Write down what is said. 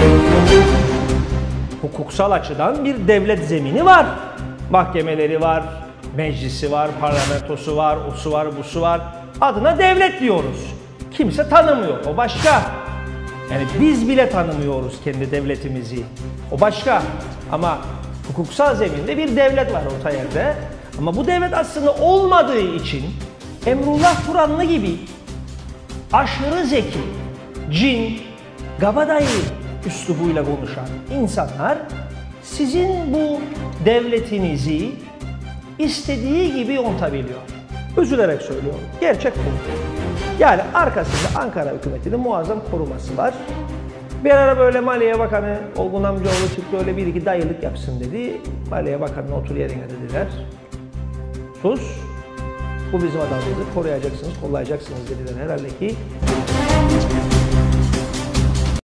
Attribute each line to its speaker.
Speaker 1: Hukuksal açıdan bir devlet zemini var. Mahkemeleri var, meclisi var, parlamentosu var, osu var, busu var. Adına devlet diyoruz. Kimse tanımıyor, o başka. Yani biz bile tanımıyoruz kendi devletimizi. O başka. Ama hukuksal zeminde bir devlet var orta yerde. Ama bu devlet aslında olmadığı için Emrullah Turanlı gibi aşırı zeki, cin, kabadayı üslubuyla konuşan insanlar sizin bu devletinizi istediği gibi yontabiliyor. Üzülerek söylüyorum. Gerçek bu. Yani arkasında Ankara hükümetinin muazzam koruması var. Bir ara böyle Maliye Bakanı Olgun Amcaoğlu çıktı, öyle bir iki dayılık yapsın dedi. Maliye Bakanı'na otur yerine dediler. Sus, bu bizim adamımızı koruyacaksınız, kollayacaksınız dediler herhalde ki.